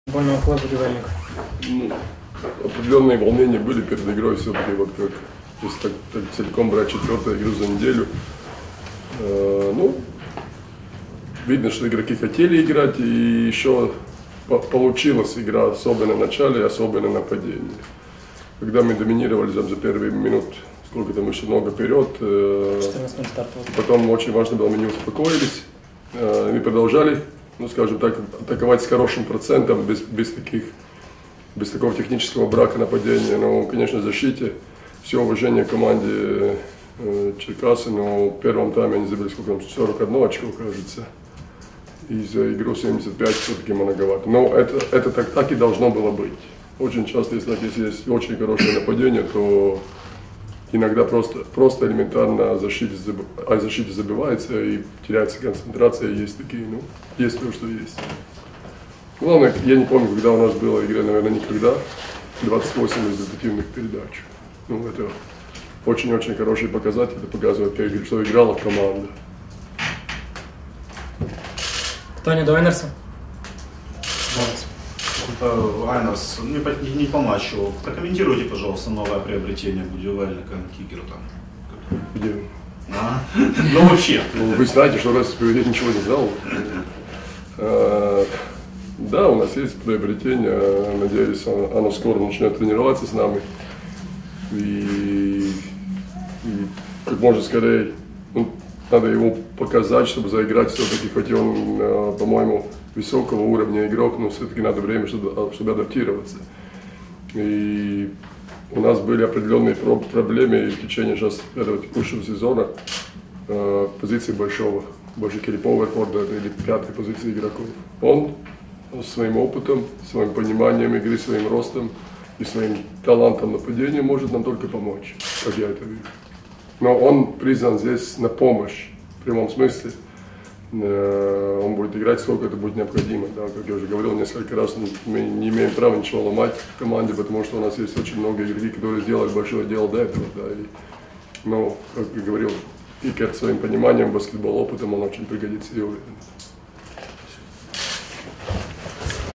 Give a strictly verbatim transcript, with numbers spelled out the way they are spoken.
Футбольного клуба «Будівельник». Ну, определенные волнения были перед игрой, все-таки вот как, если так, так целиком брать четвертую игру за неделю. Э, ну, видно, что игроки хотели играть, и еще по получилась игра, особенно в начале, особенно в нападении. Когда мы доминировали за, за первые минут, сколько там еще много вперед, э, потом очень важно было, мы не успокоились, э, мы продолжали, ну скажем так, атаковать с хорошим процентом, без, без таких, без такого технического брака нападения. Но, конечно, в защите все уважение команде э, Черкасы, но в первом тайме они забили сколько там, сорок одно очко, кажется. И за игру семьдесят пять все-таки многовато. Но это, это так, так и должно было быть. Очень часто, если, если есть очень хорошее нападение, то иногда просто, просто элементарно о защите, о защите забивается и теряется концентрация. Есть такие, ну, есть то, что есть. Главное, я не помню, когда у нас была игра, наверное, никогда. двадцать восемь результативных передач. Ну, это очень-очень хороший показатель. Это показывает, что играла команда. Тони до Айнерса. Айнерс, не, не по матчу. Прокомментируйте, пожалуйста, новое приобретение Будівельника Кигера там. Где? А? Ну вообще. Вы знаете, что раз я ничего не знал. А, да, у нас есть приобретение. Надеюсь, оно скоро начнет тренироваться с нами. И, и как можно скорее. Ну, надо ему показать, чтобы заиграть все-таки, хоть он, по-моему, высокого уровня игрок, но все-таки надо время, чтобы, чтобы адаптироваться. И у нас были определенные проблемы в течение сейчас этого текущего сезона э, позиции большого, больше Келипова, Форда или пятой позиции игроков. Он своим опытом, своим пониманием игры, своим ростом и своим талантом нападения может нам только помочь, как я это вижу. Но он призван здесь на помощь, в прямом смысле. Он будет играть, сколько это будет необходимо. Да, как я уже говорил несколько раз, мы не имеем права ничего ломать в команде, потому что у нас есть очень много игроков, которые сделали большое дело до этого. Да, и, но, как я говорил, Икер своим пониманием баскетбола, опытом, он очень пригодится, я уверен.